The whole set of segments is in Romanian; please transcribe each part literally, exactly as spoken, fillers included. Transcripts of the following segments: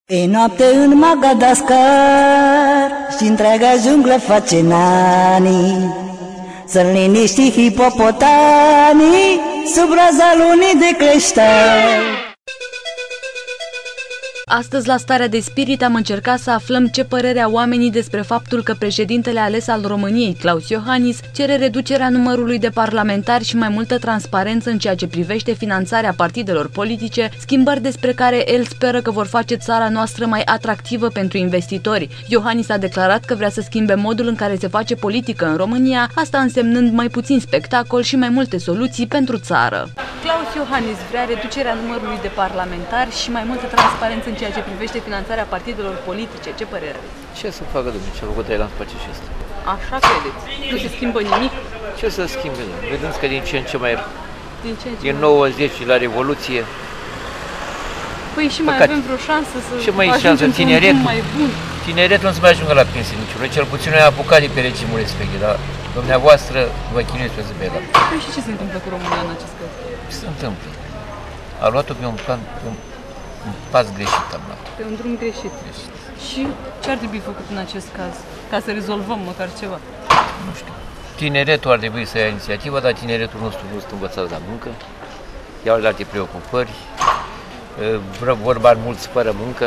E noapte în Madagascar și întreaga junglă face nani, să-l liniști hipopotanii sub raza lunii de creștari. Astăzi, la Starea de Spirit, am încercat să aflăm ce părere au oamenii despre faptul că președintele ales al României, Klaus Iohannis, cere reducerea numărului de parlamentari și mai multă transparență în ceea ce privește finanțarea partidelor politice, schimbări despre care el speră că vor face țara noastră mai atractivă pentru investitori. Iohannis a declarat că vrea să schimbe modul în care se face politică în România, asta însemnând mai puțin spectacol și mai multe soluții pentru țară. Klaus Iohannis vrea reducerea numărului de parlamentari și mai multă transparență în ceea ce privește finanțarea partidelor politice. Ce părere aveți? Ce să facă, domnule? Ce a făcut Thailand face și asta? Așa credeți? Nu se schimbă nimic? Ce să schimbe, domnule? Vedeți că din ce în ce mai... Din ce în ce din mai... nouăzeci la Revoluție... Păi și mai Păcat. avem vreo șansă să ce mai ajungem într-un drum mai bun? Tineretul nu se mai ajungă la pensie niciunul. Cel puțin noi am apucat de pe regimul respectiv, dar dumneavoastră vă chinuiți pe zi pe la. Păi și ce se întâmplă cu România în acest caz? Ce se întâmplă? A luat-o pe un, plan, pe un, un pas greșit, am luat. Pe un drum greșit. greșit. Și ce ar trebui făcut în acest caz? Ca să rezolvăm măcar ceva? Nu știu. Tineretul ar trebui să ia inițiativa, dar tineretul nostru nu sunt învățați la muncă. Iau la alte preocupări. Vorba mulți fără muncă.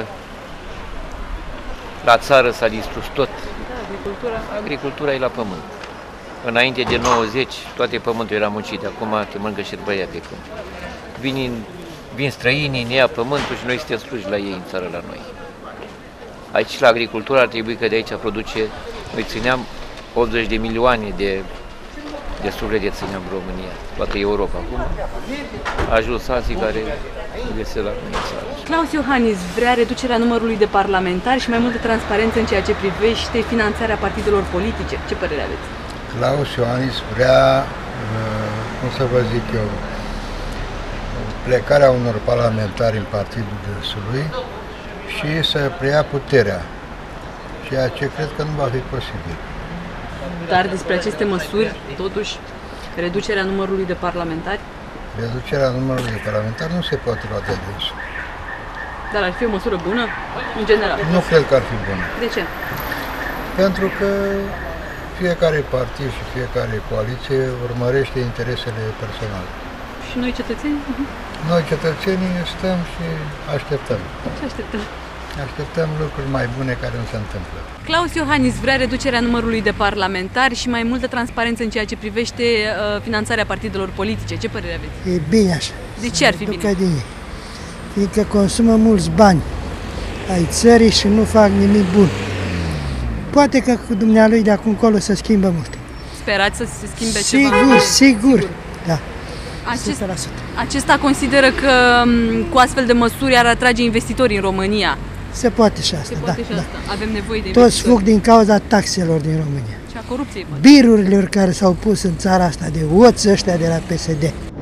La țară s-a distrus tot. Da, agricultura. Agricultura e la pământ. Înainte de nouăzeci, toate pământul era muncit, acum te mănâncă și băia pe câmp. Vin, vin străinii, ne ia pământul și noi suntem sluși la ei în țară, la noi. Aici, la agricultură, ar trebui că de aici produce, noi țineam optzeci de milioane de, de suflete țineam în România, toată Europa. Acum a ajuns alții care găsesc la noi în țară. Klaus Iohannis vrea reducerea numărului de parlamentari și mai multă transparență în ceea ce privește finanțarea partidelor politice. Ce părere aveți? Klaus Iohannis vrea, cum să vă zic eu, plecarea unor parlamentari în partidul dânsului și să preia puterea, ceea ce cred că nu va fi posibil. Dar despre aceste măsuri, totuși, reducerea numărului de parlamentari? Reducerea numărului de parlamentari nu se poate lua de dânsul. Dar ar fi o măsură bună, în general? Nu cred că ar fi bună. De ce? Pentru că fiecare partid și fiecare coaliție urmărește interesele personale. Și noi cetățenii? Noi cetățenii stăm și așteptăm. Ce așteptăm? Așteptăm lucruri mai bune care nu se întâmplă. Klaus Iohannis vrea reducerea numărului de parlamentari și mai multă transparență în ceea ce privește uh, finanțarea partidelor politice. Ce părere aveți? E bine așa. De ce ar fi bine? De ei. Fiindcă consumă mulți bani ai țării și nu fac nimic bun. Poate că cu dumnealui de acum încolo să schimbă multe. Sperați să se schimbe sigur, ceva? Sigur, sigur. Da. Acest, acesta consideră că cu astfel de măsuri ar atrage investitori în România. Se poate și asta, Se poate da, și asta. Da. Avem nevoie de Toți investitori. fug din cauza taxelor din România. Și a corupției. Birurilor care s-au pus în țara asta de oți ăștia de la P S D.